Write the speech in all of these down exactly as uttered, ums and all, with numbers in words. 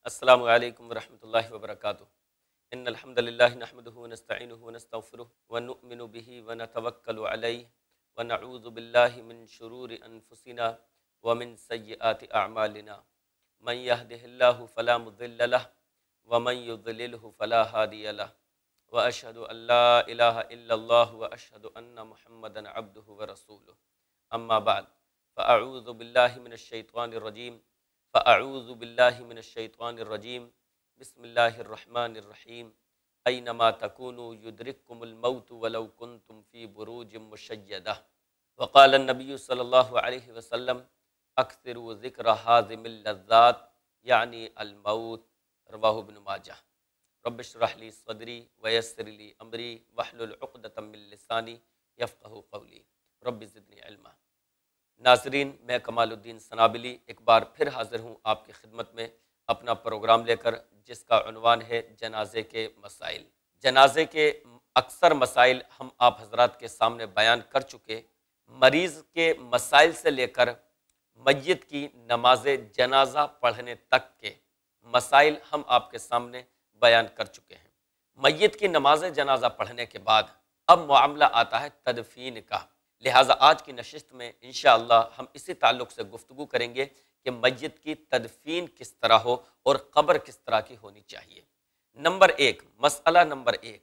السلام علیکم ورحمۃ اللہ وبرکاتہ۔ ان الحمد للہ نحمدہ ونستعینہ ونستغفرہ ونؤمن بہ ونتوکل علیہ ونعوذ باللہ من شرور انفسنا ومن سیئات اعمالنا من یہدہ اللہ فلا مضل لہ ومن یضللہ فلا ہادی لہ واشہد ان لا الہ الا اللہ واشہد ان محمدا عبدہ ورسولہ اما بعد فاعوذ باللہ من الشیطان الرجیم فاعوذ باللہ من الشیطان الرجیم بسم اللہ الرحمن الرحیم اینما تکونوا یدرککم الموت ولو کنتم فی بروج مشیدہ وقال النبی صلی اللہ علیہ وسلم اکثروا ذکر حازم اللذات یعنی الموت، رواہ ابن ماجہ۔ رب اشرح لی صدری ویسر لی امری واحلل عقدۃ من لسانی یفقہوا قولی رب زدنی علما۔ ناظرین، میں کمال الدین سنابلی ایک بار پھر حاضر ہوں آپ کی خدمت میں اپنا پروگرام لے کر، جس کا عنوان ہے جنازے کے مسائل۔ جنازے کے اکثر مسائل ہم آپ حضرات کے سامنے بیان کر چکے۔ مریض کے مسائل سے لے کر میت کی نماز جنازہ پڑھنے تک کے مسائل ہم آپ کے سامنے بیان کر چکے ہیں۔ میت کی نماز جنازہ پڑھنے کے بعد اب معاملہ آتا ہے تدفین کا، لہٰذا آج کی نشست میں انشاءاللہ ہم اسی تعلق سے گفتگو کریں گے کہ میت کی تدفین کس طرح ہو اور قبر کس طرح کی ہونی چاہیے۔ نمبر ایک، مسئلہ نمبر ایک،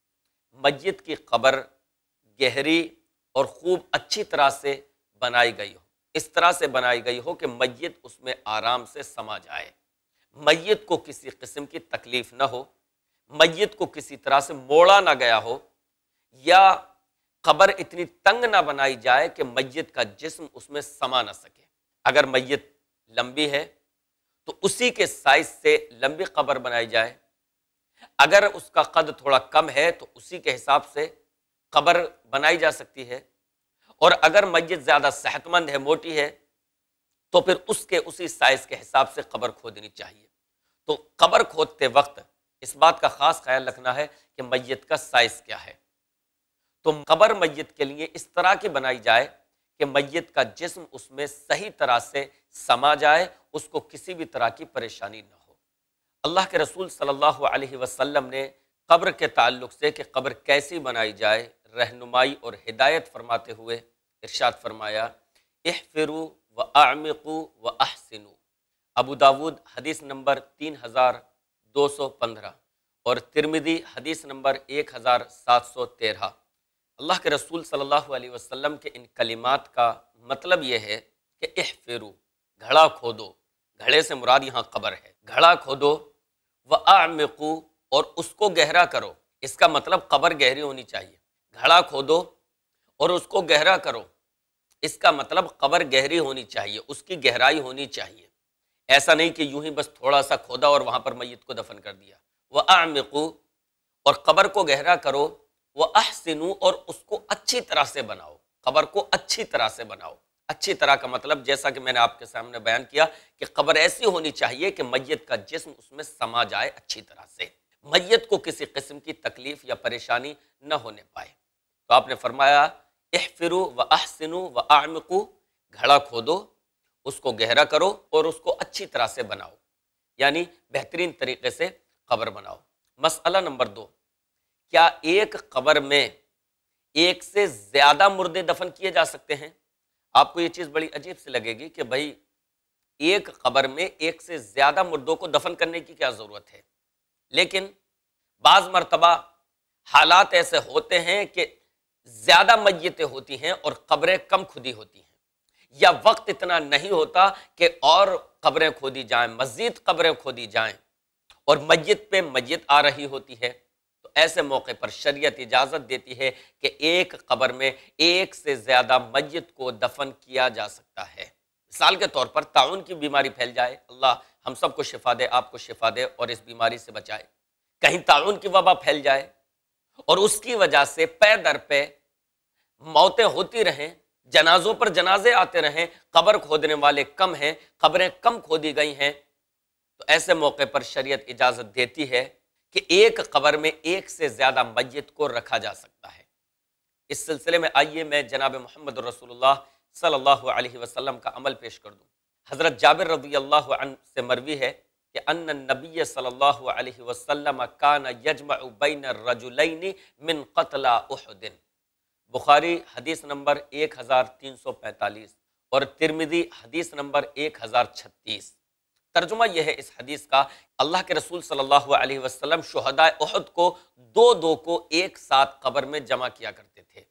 میت کی قبر گہری اور خوب اچھی طرح سے بنائی گئی ہو، اس طرح سے بنائی گئی ہو کہ میت اس میں آرام سے سما جائے، میت کو کسی قسم کی تکلیف نہ ہو، میت کو کسی طرح سے موڑا نہ گیا ہو، یا قبر اتنی تنگ نہ بنائی جائے کہ میت کا جسم اس میں سما نہ سکے۔ اگر میت لمبی ہے تو اسی کے سائز سے لمبی قبر بنائی جائے، اگر اس کا قد تھوڑا کم ہے تو اسی کے حساب سے قبر بنائی جا سکتی ہے، اور اگر میت زیادہ صحت مند ہے، موٹی ہے، تو پھر اس کے اسی سائز کے حساب سے قبر کھودنی چاہیے۔ تو قبر کھودتے وقت اس بات کا خاص خیال رکھنا ہے کہ میت کا سائز کیا ہے۔ تو قبر میت کے لیے اس طرح کی بنائی جائے کہ میت کا جسم اس میں صحیح طرح سے سما جائے، اس کو کسی بھی طرح کی پریشانی نہ ہو۔ اللہ کے رسول صلی اللہ علیہ وسلم نے قبر کے تعلق سے کہ قبر کیسی بنائی جائے رہنمائی اور ہدایت فرماتے ہوئے ارشاد فرمایا، احفروا واعمقوا واحسنوا۔ ابو داود حدیث نمبر تین ہزار دو سو پندرہ اور ترمذی حدیث نمبر ایک ہزار سات سو تیرہ۔ اللہ کے رسول صلی اللہ علیہ وسلم کے ان کلمات کا مطلب یہ ہے کہ احفروا، گھڑا کھودو، گھڑے سے مراد یہاں قبر ہے، گھڑا کھودو، واعمقوا، اور اس کو گہرا کرو۔ اس کا مطلب قبر گہری ہونی چاہیے، گھڑا کھودو اور اس کو گہرا کرو، اس کا مطلب قبر گہری ہونی چاہیے، اس کی گہرائی ہونی چاہیے۔ ایسا نہیں کہ یوں ہی بس تھوڑا سا کھودا اور وہاں پر میت کو دفن کر دیا۔ واعمقوا، اور قبر کو گہرا کرو، واحسنوا، اور اس کو اچھی طرح سے بناؤ، قبر کو اچھی طرح سے بناؤ۔ اچھی طرح کا مطلب جیسا کہ میں نے آپ کے سامنے بیان کیا کہ قبر ایسی ہونی چاہیے کہ میت کا جسم اس میں سما جائے اچھی طرح سے، میت کو کسی قسم کی تکلیف یا پریشانی نہ ہونے پائے۔ تو آپ نے فرمایا احفروا واحسنوا واعمقوا، گھڑا کھودو، اس کو گہرا کرو اور اس کو اچھی طرح سے بناؤ، یعنی بہترین طریقے سے قبر بناؤ۔ مسئلہ نمبر دو، کیا ایک قبر میں ایک سے زیادہ مردے دفن کیے جا سکتے ہیں؟ آپ کو یہ چیز بڑی عجیب سے لگے گی کہ بھائی ایک قبر میں ایک سے زیادہ مردوں کو دفن کرنے کی کیا ضرورت ہے، لیکن بعض مرتبہ حالات ایسے ہوتے ہیں کہ زیادہ میتیں ہوتی ہیں اور قبریں کم کھدی ہوتی ہیں، یا وقت اتنا نہیں ہوتا کہ اور قبریں کھودی جائیں، مزید قبریں کھودی جائیں، اور میت پہ میت آ رہی ہوتی ہے۔ تو ایسے موقع پر شریعت اجازت دیتی ہے کہ ایک قبر میں ایک سے زیادہ میت کو دفن کیا جا سکتا ہے۔ مثال کے طور پر طاعون کی بیماری پھیل جائے، اللہ ہم سب کو شفا دے، آپ کو شفا دے اور اس بیماری سے بچائے، کہیں طاعون کی وبا پھیل جائے اور اس کی وجہ سے پے در پہ موتیں ہوتی رہیں، جنازوں پر جنازے آتے رہیں، قبر کھودنے والے کم ہیں، قبریں کم کھودی گئی ہیں، تو ایسے موقع پر شریعت اجازت دیتی ہے کہ ایک قبر میں ایک سے زیادہ میت کو رکھا جا سکتا ہے۔ اس سلسلے میں آئیے میں جناب محمد رسول اللہ صلی اللہ علیہ وسلم کا عمل پیش کر دوں۔ حضرت جابر رضی اللہ عنہ سے مروی ہے کہ ان النبی صلی اللہ علیہ وسلم کان یجمع بین الرجلین من قتل احد، بخاری حدیث نمبر ایک ہزار تین سو پینتالیس اور ترمذی حدیث نمبر ایک ہزار چھتیس۔ ترجمہ یہ ہے اس حدیث کا، اللہ کے رسول صلی اللہ علیہ وسلم شہداء احد کو دو دو کو ایک ساتھ قبر میں جمع کیا کرتے تھے،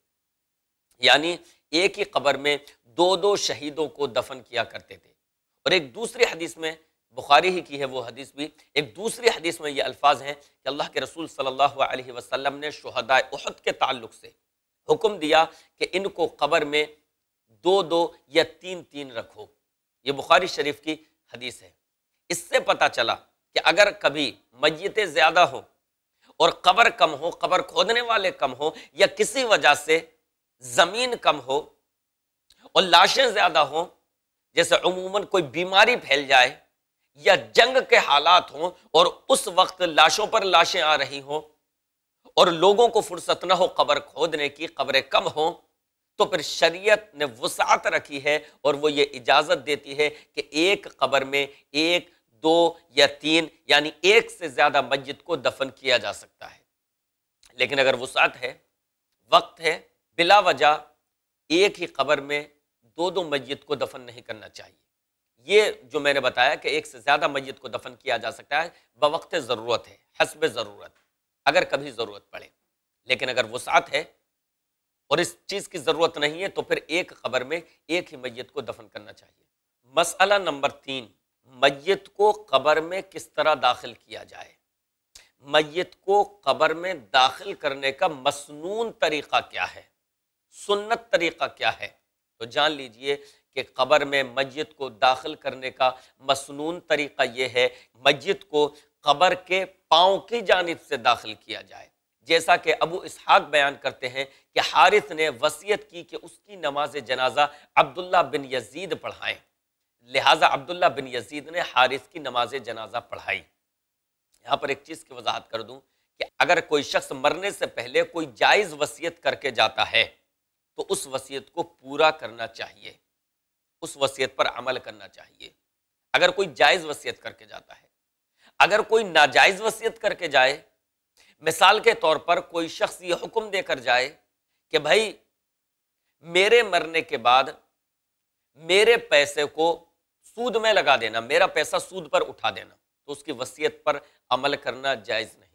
یعنی ایک ہی قبر میں دو دو شہیدوں کو دفن کیا کرتے تھے۔ اور ایک دوسری حدیث میں، بخاری ہی کی ہے وہ حدیث بھی، ایک دوسری حدیث میں یہ الفاظ ہیں کہ اللہ کے رسول صلی اللہ علیہ وسلم نے شہداء احد کے تعلق سے حکم دیا کہ ان کو قبر میں دو دو یا تین تین رکھو۔ یہ بخاری شریف کی حدیث ہے۔ اس سے پتہ چلا کہ اگر کبھی میتیں زیادہ ہوں اور قبر کم ہو، قبر کھودنے والے کم ہو، یا کسی وجہ سے زمین کم ہو اور لاشیں زیادہ ہوں، جیسے عموماً کوئی بیماری پھیل جائے یا جنگ کے حالات ہوں اور اس وقت لاشوں پر لاشیں آ رہی ہوں اور لوگوں کو فرصت نہ ہو قبر کھودنے کی، قبریں کم ہوں، تو پھر شریعت نے وسعت رکھی ہے اور وہ یہ اجازت دیتی ہے کہ ایک قبر میں ایک، دو یا تین، یعنی ایک سے زیادہ میت کو دفن کیا جا سکتا ہے۔ لیکن اگر وسعت ہے، وقت ہے، بلا وجہ ایک ہی قبر میں دو دو میت کو دفن نہیں کرنا چاہیے۔ یہ جو میں نے بتایا کہ ایک سے زیادہ میت کو دفن کیا جا سکتا ہے بوقت ضرورت ہے، حسب ضرورت، اگر کبھی ضرورت پڑے۔ لیکن اگر وسعت ہے اور اس چیز کی ضرورت نہیں ہے تو پھر ایک قبر میں ایک ہی میت کو دفن کرنا چاہیے۔ مسئلہ نمبر تین، میت کو قبر میں کس طرح داخل کیا جائے؟ میت کو قبر میں داخل کرنے کا مسنون طریقہ کیا ہے، سنت طریقہ کیا ہے؟ تو جان لیجئے کہ قبر میں میت کو داخل کرنے کا مسنون طریقہ یہ ہے، میت کو قبر کے پاؤں کی جانب سے داخل کیا جائے، جیسا کہ ابو اسحاق بیان کرتے ہیں کہ حارث نے وصیت کی کہ اس کی نماز جنازہ عبداللہ بن یزید پڑھائیں، لہٰذا عبداللہ بن یزید نے حارث کی نماز جنازہ پڑھائی۔ یہاں پر ایک چیز کی وضاحت کر دوں کہ اگر کوئی شخص مرنے سے پہلے کوئی جائز وصیت کر کے جاتا ہے تو اس وصیت کو پورا کرنا چاہیے، اس وصیت پر عمل کرنا چاہیے۔ اگر کوئی جائز وصیت کر کے جاتا ہے، اگر کوئی ناجائز وصیت کر کے جائے، مثال کے طور پر کوئی شخص یہ حکم دے کر جائے کہ بھائی میرے مرنے کے بعد میرے پیسے کو سود میں لگا دینا، میرا پیسہ سود پر اٹھا دینا، تو اس کی وصیت پر عمل کرنا جائز نہیں۔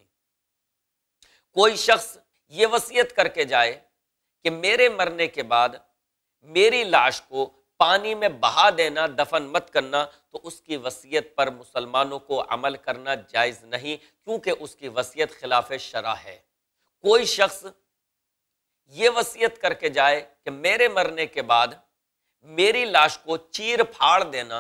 کوئی شخص یہ وصیت کر کے جائے کہ میرے مرنے کے بعد میری لاش کو پانی میں بہا دینا، دفن مت کرنا، تو اس کی وصیت پر مسلمانوں کو عمل کرنا جائز نہیں، کیونکہ اس کی وصیت خلاف شرع ہے۔ کوئی شخص یہ وصیت کر کے جائے کہ میرے مرنے کے بعد میری لاش کو چیر پھاڑ دینا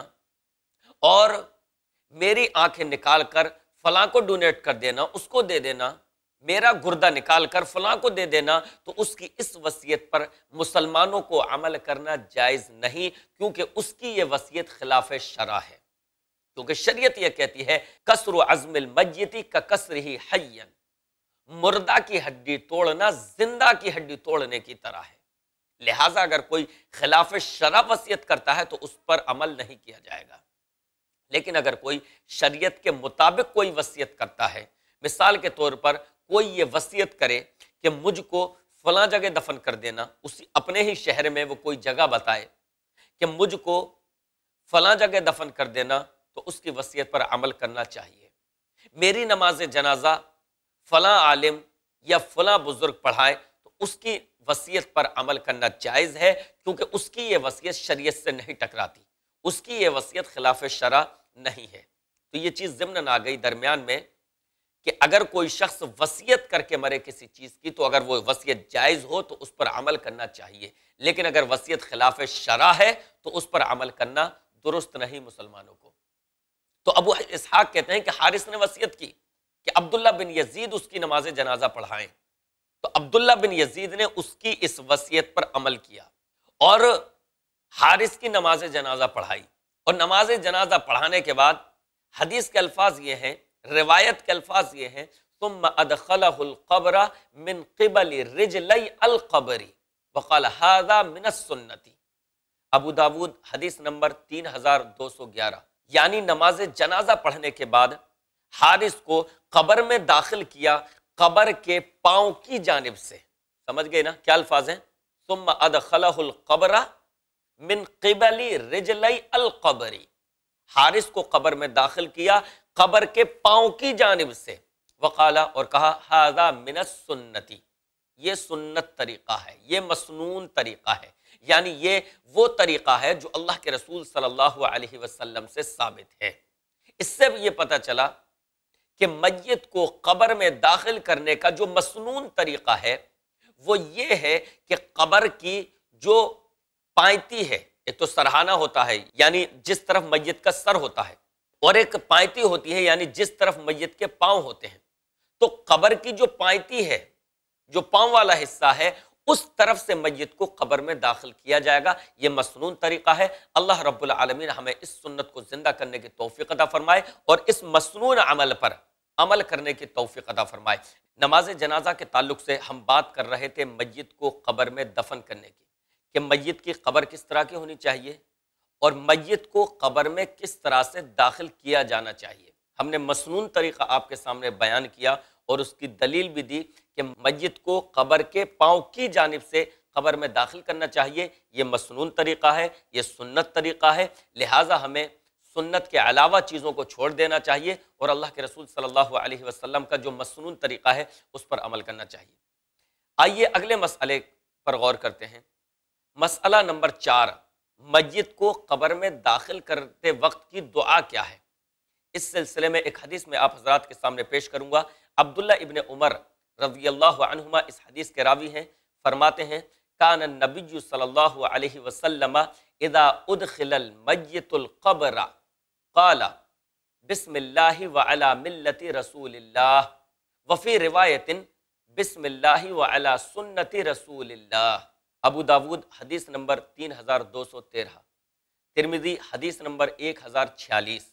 اور میری آنکھیں نکال کر فلاں کو ڈونیٹ کر دینا، اس کو دے دینا، میرا گردہ نکال کر فلاں کو دے دینا، تو اس کی اس وصیت پر مسلمانوں کو عمل کرنا جائز نہیں، کیونکہ اس کی یہ وصیت خلاف شرع ہے۔ کیونکہ شریعت یہ کہتی ہے کسر عظم المیت ککسرہ حیا، مردہ کی ہڈی توڑنا زندہ کی ہڈی توڑنے کی طرح ہے۔ لہٰذا اگر کوئی خلاف شرع وصیت کرتا ہے تو اس پر عمل نہیں کیا جائے گا۔ لیکن اگر کوئی شریعت کے مطابق کوئی وصیت کرتا ہے، مثال کے طور پر کوئی یہ وصیت کرے کہ مجھ کو فلاں جگہ دفن کر دینا، اسی اپنے ہی شہر میں وہ کوئی جگہ بتائے کہ مجھ کو فلاں جگہ دفن کر دینا، تو اس کی وصیت پر عمل کرنا چاہیے۔ میری نماز جنازہ فلاں عالم یا فلاں بزرگ پڑھائے، تو اس کی وصیت پر عمل کرنا جائز ہے، کیونکہ اس کی یہ وصیت شریعت سے نہیں ٹکراتی، اس کی یہ وصیت خلاف شرع نہیں ہے۔ تو یہ چیز ضمن آ گئی درمیان میں کہ اگر کوئی شخص وصیت کر کے مرے کسی چیز کی، تو اگر وہ وصیت جائز ہو تو اس پر عمل کرنا چاہیے، لیکن اگر وصیت خلاف شرع ہے تو اس پر عمل کرنا درست نہیں مسلمانوں کو۔ تو ابو اسحاق کہتے ہیں کہ حارث نے وصیت کی کہ عبداللہ بن یزید اس کی نماز جنازہ پڑھائیں، تو عبداللہ بن یزید نے اس کی اس وصیت پر عمل کیا اور حارث کی نماز جنازہ پڑھائی۔ اور نماز جنازہ پڑھانے کے بعد حدیث کے الفاظ یہ ہیں، روایت کے الفاظ یہ ہیں، ثم ادخلہ القبر من قبل رجلی القبر وقال هذا من السنت۔ ابو داود حدیث نمبر تین ہزار دو سو گیارہ۔ یعنی نماز جنازہ پڑھنے کے بعد حارث کو قبر میں داخل کیا قبر کے پاؤں کی جانب سے. سمجھ گئے نا کیا الفاظ ہیں؟ ثم ادخلہ القبر من قبل رجلی القبر. حارث کو قبر میں داخل کیا قبر کے پاؤں کی جانب سے. وقالا اور کہا ھذا من السنتی، یہ سنت طریقہ ہے، یہ مسنون طریقہ ہے، یعنی یہ وہ طریقہ ہے جو اللہ کے رسول صلی اللہ علیہ وسلم سے ثابت ہے. اس سے بھی یہ پتہ چلا کہ میت کو قبر میں داخل کرنے کا جو مسنون طریقہ ہے وہ یہ ہے کہ قبر کی جو پائنتی ہے، ایک تو سرہانہ ہوتا ہے یعنی جس طرف میت کا سر ہوتا ہے، اور ایک پائنتی ہوتی ہے یعنی جس طرف میت کے پاؤں ہوتے ہیں. تو قبر کی جو پائنتی ہے، جو پاؤں والا حصہ ہے، اس طرف سے میت کو قبر میں داخل کیا جائے گا. یہ مسنون طریقہ ہے. اللہ رب العالمین ہمیں اس سنت کو زندہ کرنے کی توفیق عطا فرمائے اور اس مسنون عمل پر عمل کرنے کی توفیق عطا فرمائے. نماز جنازہ کے تعلق سے ہم بات کر رہے تھے میت کو قبر میں دفن کرنے کی، کہ میت کی قبر کس طرح کی ہونی چاہیے اور میت کو قبر میں کس طرح سے داخل کیا جانا چاہیے. ہم نے مسنون طریقہ آپ کے سامنے بیان کیا اور اس کی دلیل بھی دی کہ میت کو قبر کے پاؤں کی جانب سے قبر میں داخل کرنا چاہیے. یہ مسنون طریقہ ہے، یہ سنت طریقہ ہے، لہٰذا ہمیں سنت کے علاوہ چیزوں کو چھوڑ دینا چاہیے اور اللہ کے رسول صلی اللہ علیہ وسلم کا جو مسنون طریقہ ہے اس پر عمل کرنا چاہیے. آئیے اگلے مسئلے پر غور کرتے ہیں. مسئلہ نمبر چار، میت کو قبر میں داخل کرتے وقت کی دعا کیا ہے؟ اس سلسلے میں ایک حدیث میں آپ حضرات کے سامنے پیش کروں گا. عبداللہ ابن عمر رضی اللہ عنہما اس حدیث کے راوی ہیں، فرماتے ہیں کان النبی صلی اللہ علیہ وسلم اذا ادخل المیت القبر قال بسم اللہ وعلی ملت رسول اللہ وفی روایت بسم اللہ وعلی سنت رسول اللہ. ابو داود حدیث نمبر تین ہزار دو سو تیرہ، ترمذی حدیث نمبر ایک ہزار چھیالیس.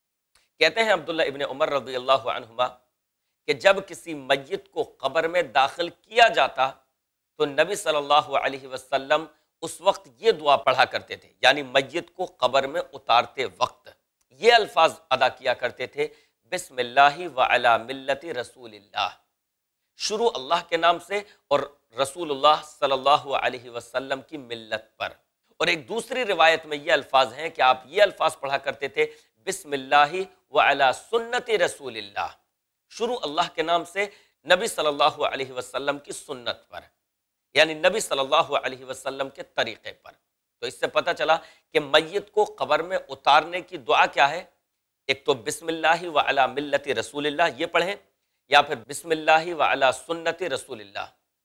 کہتے ہیں عبداللہ ابن عمر رضی اللہ عنہما کہ جب کسی میت کو قبر میں داخل کیا جاتا تو نبی صلی اللہ علیہ وسلم اس وقت یہ دعا پڑھا کرتے تھے، یعنی میت کو قبر میں اتارتے وقت یہ الفاظ ادا کیا کرتے تھے بسم اللہ وعلی ملت رسول اللہ، شروع اللہ کے نام سے اور رسول اللہ صلی اللہ علیہ وسلم کی ملت پر. اور ایک دوسری روایت میں یہ الفاظ ہیں کہ آپ یہ الفاظ پڑھا کرتے تھے بسم اللہ وعلی سنت رسول اللہ، شروع اللہ کے نام سے نبی صلی اللہ علیہ وسلم کی سنت پر، یعنی نبی صلی اللہ علیہ وسلم کے طریقے پر. تو اس سے پتہ چلا کہ میت کو قبر میں اتارنے کی دعا کیا ہے. ایک تو بسم اللہ وعلی ملت رسول اللہ یہ پڑھیں، یا پھر بسم اللہ وعلی سنت رسول اللہ،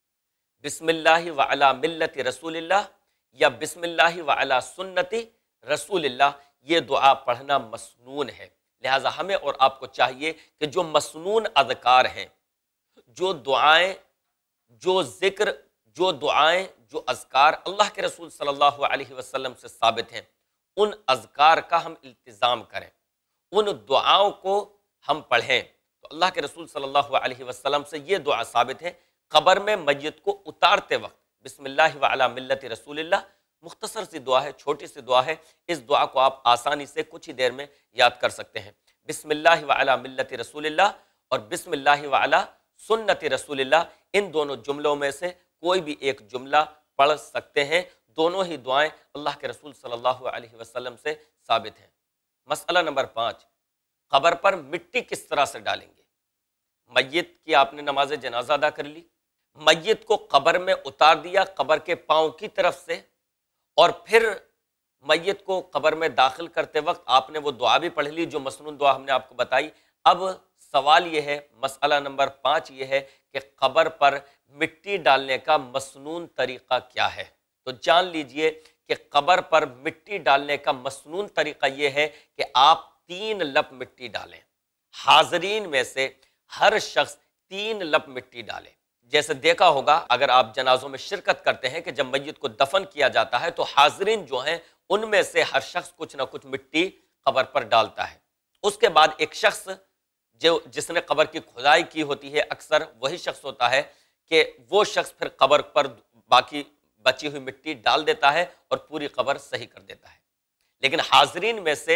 بسم اللہ وعلی ملت رسول اللہ یا بسم اللہ وعلی سنت رسول اللہ. یہ دعا پڑھنا مسنون ہے. لہٰذا ہمیں اور آپ کو چاہیے کہ جو مسنون اذکار ہیں، جو دعائیں، جو ذکر، جو دعائیں، جو اذکار اللہ کے رسول صلی اللہ علیہ وسلم سے ثابت ہیں، ان اذکار کا ہم التزام کریں، ان دعاؤں کو ہم پڑھیں. تو اللہ کے رسول صلی اللہ علیہ وسلم سے یہ دعا ثابت ہے قبر میں میت کو اتارتے وقت بسم اللہ وعلی ملت رسول اللہ. مختصر سی دعا ہے، چھوٹی سی دعا ہے. اس دعا کو آپ آسانی سے کچھ ہی دیر میں یاد کر سکتے ہیں. بسم اللہ وعلی ملت رسول اللہ اور بسم اللہ وعلی سنت رسول اللہ، ان دونوں جملوں میں سے کوئی بھی ایک جملہ پڑھ سکتے ہیں. دونوں ہی دعائیں اللہ کے رسول صلی اللہ علیہ وسلم سے ثابت ہیں. مسئلہ نمبر پانچ، قبر پر مٹی کس طرح سے ڈالیں گے؟ میت کی آپ نے نماز جنازہ ادا کر لی، میت کو قبر میں اتار دیا قبر کے پاؤں کی طرف سے، اور پھر میت کو قبر میں داخل کرتے وقت آپ نے وہ دعا بھی پڑھ لی جو مسنون دعا ہم نے آپ کو بتائی. اب سوال یہ ہے، مسئلہ نمبر پانچ یہ ہے کہ قبر پر مٹی ڈالنے کا مسنون طریقہ کیا ہے؟ تو جان لیجئے کہ قبر پر مٹی ڈالنے کا مسنون طریقہ یہ ہے کہ آپ تین لپ مٹی ڈالیں. حاضرین میں سے ہر شخص تین لپ مٹی ڈالے. جیسے دیکھا ہوگا اگر آپ جنازوں میں شرکت کرتے ہیں کہ جب میت کو دفن کیا جاتا ہے تو حاضرین جو ہیں ان میں سے ہر شخص کچھ نہ کچھ مٹی قبر پر ڈالتا ہے. اس کے بعد ایک شخص جو جس نے قبر کی کھدائی کی ہوتی ہے، اکثر وہی شخص ہوتا ہے کہ وہ شخص پھر قبر پر باقی بچی ہوئی مٹی ڈال دیتا ہے اور پوری قبر صحیح کر دیتا ہے. لیکن حاضرین میں سے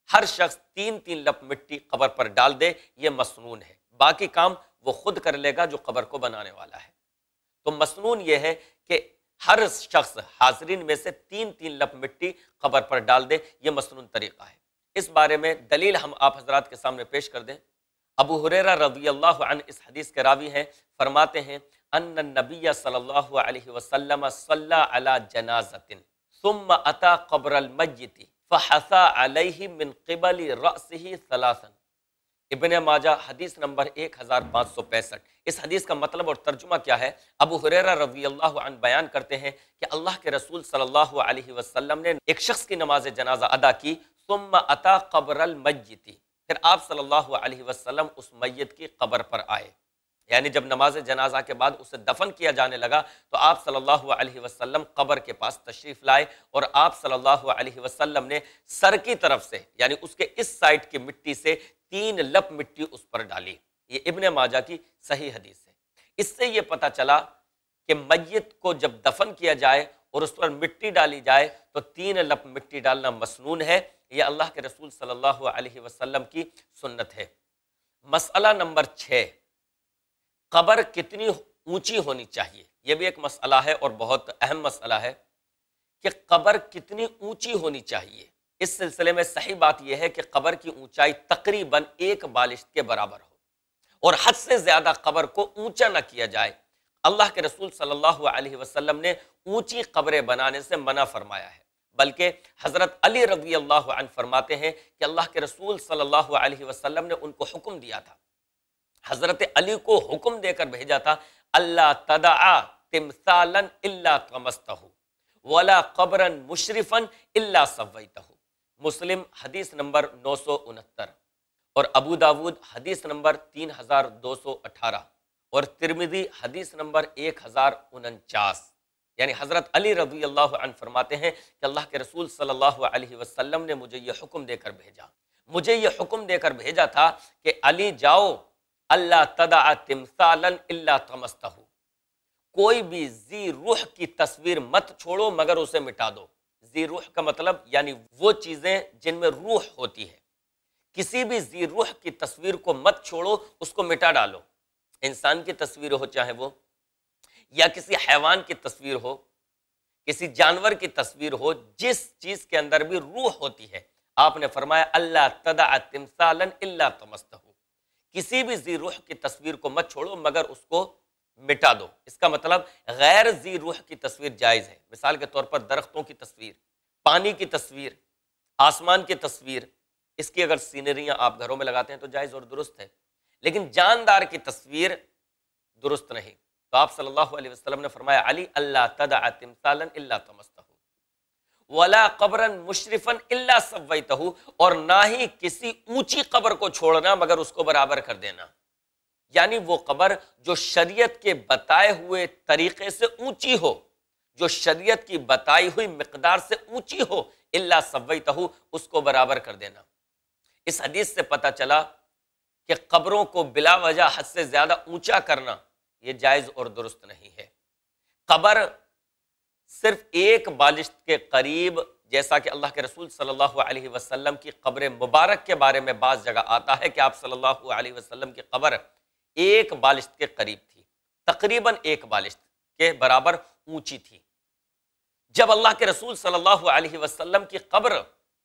ہر شخص تین تین لپ مٹی قبر پر ڈال دے، یہ مسنون ہے، باقی کام وہ خود کر لے گا جو قبر کو بنانے والا ہے۔ تو مسنون یہ ہے کہ ہر شخص حاضرین میں سے تین تین لپ مٹی قبر پر ڈال دے، یہ مسنون طریقہ ہے۔ اس بارے میں دلیل ہم آپ حضرات کے سامنے پیش کر دیں۔ ابو ہریرہ رضی اللہ عنہ اس حدیث کے راوی ہیں، فرماتے ہیں ان النبی صلی اللہ علیہ وسلم صلی علی جنازۃ ثم اتی قبر المیت فحثى علیہ من قبل رأسہ ثلاثا۔ ابن ماجہ حدیث نمبر ایک ہزار پانچ سو پینسٹھ۔ اس حدیث کا مطلب اور ترجمہ کیا ہے؟ ابو ہریرہ رضی اللہ عنہ بیان کرتے ہیں کہ اللہ کے رسول صلی اللہ علیہ وسلم نے ایک شخص کی نماز جنازہ ادا کی، ثم اتی قبر المیت، پھر آپ صلی اللہ علیہ وسلم اس میت کی قبر پر آئے، یعنی جب نماز جنازہ کے بعد اسے دفن کیا جانے لگا تو آپ صلی اللہ علیہ وسلم قبر کے پاس تشریف لائے اور آپ صلی اللہ علیہ وسلم نے سر کی طرف سے یعنی اس کے اس سائڈ کی مٹی سے تین لپ مٹی اس پر ڈالی۔ یہ ابن ماجہ کی صحیح حدیث ہے۔ اس سے یہ پتہ چلا کہ میت کو جب دفن کیا جائے اور اس پر مٹی ڈالی جائے تو تین لپ مٹی ڈالنا مسنون ہے، یہ اللہ کے رسول صلی اللہ علیہ وسلم کی سنت ہے۔ مسئلہ نمبر چھ، قبر کتنی اونچی ہونی چاہیے؟ یہ بھی ایک مسئلہ ہے اور بہت اہم مسئلہ ہے کہ قبر کتنی اونچی ہونی چاہیے۔ اس سلسلے میں صحیح بات یہ ہے کہ قبر کی اونچائی تقریباً ایک بالشت کے برابر ہو اور حد سے زیادہ قبر کو اونچا نہ کیا جائے۔ اللہ کے رسول صلی اللہ علیہ وسلم نے اونچی قبریں بنانے سے منع فرمایا ہے، بلکہ حضرت علی رضی اللہ عنہ فرماتے ہیں کہ اللہ کے رسول صلی اللہ علیہ وسلم نے ان کو حکم دیا تھا، حضرت علی کو حکم دے کر بھیجا تھا، اللہ تدعا تمثالا الا طمستہ ولا قبرا مشرفا الا سویتہ۔ مسلم حدیث نمبر نو سو انہتر اور ابو داود حدیث نمبر تین ہزار دو سو اٹھارہ اور ترمذی حدیث نمبر ایک ہزار انچاس۔ یعنی حضرت علی رضی اللہ عنہ فرماتے ہیں کہ اللہ کے رسول صلی اللہ علیہ وسلم نے مجھے یہ حکم دے کر بھیجا مجھے یہ حکم دے کر بھیجا تھا کہ علی جاؤ، اللہ تدع تمثالا الا طمستہ، کوئی بھی ذی روح کی تصویر مت چھوڑو مگر اسے مٹا دو۔ ذی روح کا مطلب یعنی وہ چیزیں جن میں روح ہوتی ہے، کسی بھی ذی روح کی تصویر کو مت چھوڑو، اس کو مٹا ڈالو۔ انسان کی تصویر ہو چاہے وہ، یا کسی حیوان کی تصویر ہو، کسی جانور کی تصویر ہو، جس چیز کے اندر بھی روح ہوتی ہے، آپ نے فرمایا اللہ تدع تمثالا الا طمستہ، کسی بھی ذی روح کی تصویر کو مت چھوڑو مگر اس کو مٹا دو۔ اس کا مطلب غیر ذی روح کی تصویر جائز ہے، مثال کے طور پر درختوں کی تصویر، پانی کی تصویر، آسمان کی تصویر، اس کی اگر سینریاں آپ گھروں میں لگاتے ہیں تو جائز اور درست ہے، لیکن جاندار کی تصویر درست نہیں۔ تو آپ صلی اللہ علیہ وسلم نے فرمایا علی اللہ تدع تمثالا الا طمستہ ولا قبرا مشرفا الا سویتہ، اور نہ ہی کسی اونچی قبر کو چھوڑنا مگر اس کو برابر کر دینا، یعنی وہ قبر جو شریعت کے بتائے ہوئے طریقے سے اونچی ہو، جو شریعت کی بتائی ہوئی مقدار سے اونچی ہو، الا سویتہ، اس کو برابر کر دینا۔ اس حدیث سے پتہ چلا کہ قبروں کو بلا وجہ حد سے زیادہ اونچا کرنا یہ جائز اور درست نہیں ہے۔ قبر صرف ایک بالشت کے قریب، جیسا کہ اللہ کے رسول صلی اللہ علیہ وسلم کی قبر مبارک کے بارے میں بعض جگہ آتا ہے کہ آپ صلی اللہ علیہ وسلم کی قبر ایک بالشت کے قریب تھی، تقریباً ایک بالشت کے برابر اونچی تھی۔ جب اللہ کے رسول صلی اللہ علیہ وسلم کی قبر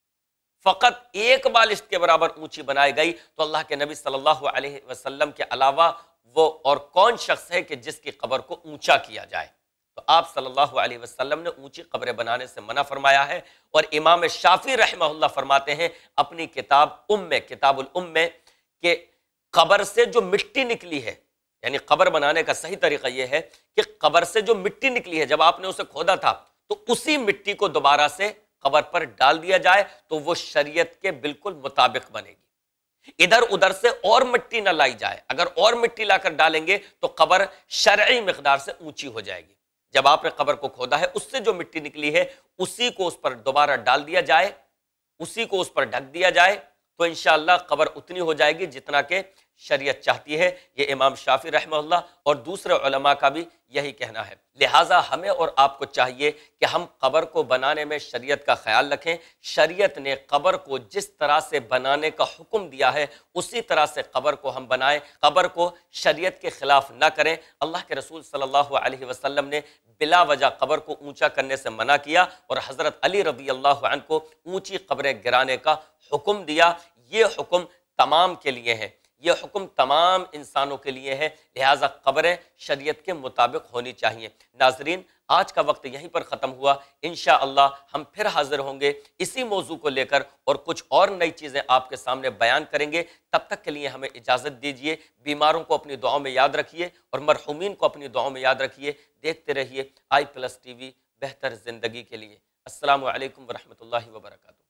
فقط ایک بالشت کے برابر اونچی بنائی گئی تو اللہ کے نبی صلی اللہ علیہ وسلم کے علاوہ وہ اور کون شخص ہے کہ جس کی قبر کو اونچا کیا جائے؟ تو آپ صلی اللہ علیہ وسلم نے اونچی قبریں بنانے سے منع فرمایا ہے، اور امام شافعی رحمہ اللہ فرماتے ہیں اپنی کتاب ام میں، کتاب الام میں، کہ قبر سے جو مٹی نکلی ہے، یعنی قبر بنانے کا صحیح طریقہ یہ ہے کہ قبر سے جو مٹی نکلی ہے جب آپ نے اسے کھودا تھا تو اسی مٹی کو دوبارہ سے قبر پر ڈال دیا جائے تو وہ شریعت کے بالکل مطابق بنے گی۔ ادھر ادھر سے اور مٹی نہ لائی جائے، اگر اور مٹی لا کر ڈالیں گے تو قبر شرعی مقدار سے اونچی ہو جائے گی۔ جب آپ نے قبر کو کھودا ہے اس سے جو مٹی نکلی ہے اسی کو اس پر دوبارہ ڈال دیا جائے، اسی کو اس پر ڈھک دیا جائے تو انشاءاللہ قبر اتنی ہو جائے گی جتنا کہ شریعت چاہتی ہے، یہ امام شافعی رحمہ اللہ اور دوسرے علماء کا بھی یہی کہنا ہے۔ لہٰذا ہمیں اور آپ کو چاہیے کہ ہم قبر کو بنانے میں شریعت کا خیال رکھیں۔ شریعت نے قبر کو جس طرح سے بنانے کا حکم دیا ہے اسی طرح سے قبر کو ہم بنائیں، قبر کو شریعت کے خلاف نہ کریں۔ اللہ کے رسول صلی اللہ علیہ وسلم نے بلا وجہ قبر کو اونچا کرنے سے منع کیا اور حضرت علی رضی اللہ عنہ کو اونچی قبریں گرانے کا حکم دیا۔ یہ حکم تمام کے لیے ہے، یہ حکم تمام انسانوں کے لیے ہے، لہٰذا قبریں شریعت کے مطابق ہونی چاہیے۔ ناظرین، آج کا وقت یہیں پر ختم ہوا، انشاءاللہ ہم پھر حاضر ہوں گے اسی موضوع کو لے کر اور کچھ اور نئی چیزیں آپ کے سامنے بیان کریں گے۔ تب تک کے لیے ہمیں اجازت دیجیے، بیماروں کو اپنی دعاؤں میں یاد رکھیے اور مرحومین کو اپنی دعاؤں میں یاد رکھیے۔ دیکھتے رہیے آئی پلس ٹی وی بہتر زندگی کے لیے۔ السلام علیکم ورحمۃ اللہ وبرکاتہ۔